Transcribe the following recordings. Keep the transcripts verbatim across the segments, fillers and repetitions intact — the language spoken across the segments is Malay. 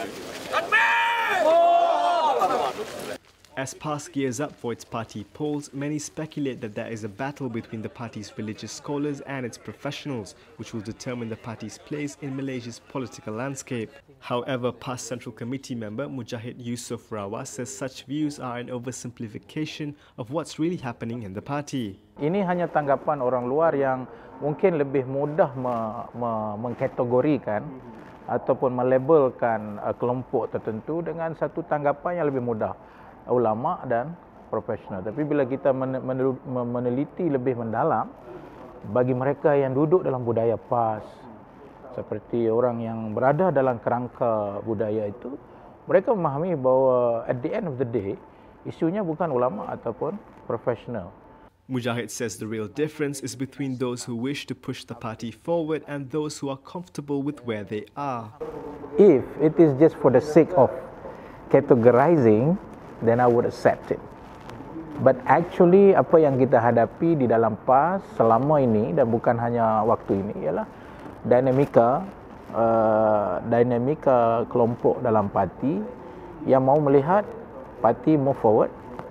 As PAS gears up for its party polls, many speculate that there is a battle between the party's religious scholars and its professionals, which will determine the party's place in Malaysia's political landscape. However, PAS Central Committee member Mujahid Yusof Rawah says such views are an oversimplification of what's really happening in the party. Ini hanya tanggapan orang luar yang mungkin lebih mudah me, me, mengkategorikan ataupun melabelkan uh, kelompok tertentu dengan satu tanggapan yang lebih mudah. Ulama dan profesional. Tapi bila kita meneliti lebih mendalam, bagi mereka yang duduk dalam budaya PAS, seperti orang yang berada dalam kerangka budaya itu, mereka memahami bahawa at the end of the day, isunya bukan ulama ataupun profesional. Mujahid says the real difference is between those who wish to push the party forward and those who are comfortable with where they are. If it is just for the sake of categorizing, then I would accept it. But actually apa yang kita hadapi di dalam PAS selama ini dan bukan hanya waktu ini ialah dinamika uh, dinamika kelompok dalam parti yang mau melihat parti move forward,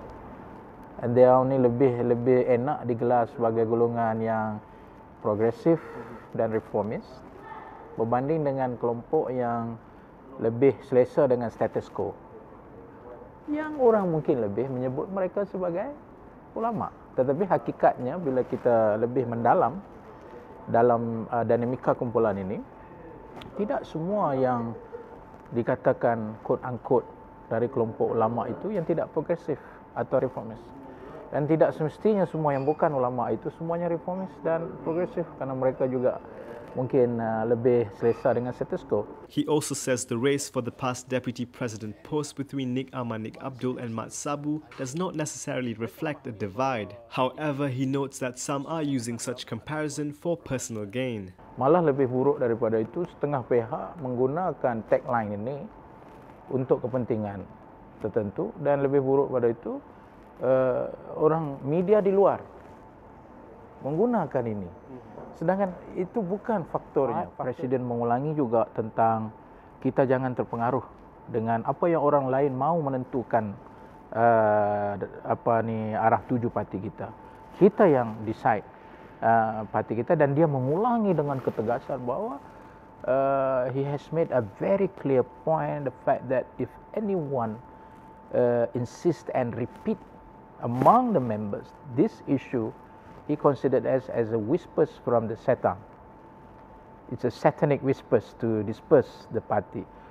and they are only lebih lebih enak digelar sebagai golongan yang progresif dan reformis berbanding dengan kelompok yang lebih selesa dengan status quo, yang orang mungkin lebih menyebut mereka sebagai ulama. Tetapi hakikatnya bila kita lebih mendalam dalam uh, dinamika kumpulan ini, tidak semua yang dikatakan quote-unquote dari kelompok ulama itu yang tidak progresif atau reformis. Dan tidak semestinya semua yang bukan ulama itu semuanya reformis dan progresif, karena mereka juga mungkin uh, lebih selesa dengan status quo. He also says the race for the past deputy president post between Nik Ahmad Nik Abdul and Mat Sabu does not necessarily reflect a divide. However, he notes that some are using such comparison for personal gain. Malah lebih buruk daripada itu, setengah pihak menggunakan tagline ini untuk kepentingan tertentu, dan lebih buruk pada itu uh, orang media di luar menggunakan ini. Sedangkan itu bukan faktornya. Presiden mengulangi juga tentang kita jangan terpengaruh dengan apa yang orang lain mau menentukan uh, apa ni arah tuju parti kita. Kita yang decide uh, parti kita, dan dia mengulangi dengan ketegasan bahawa uh, he has made a very clear point the fact that if anyone uh, insist and repeat among the members this issue, he considered as as a whispers from the Satan. It's a satanic whispers to disperse the party.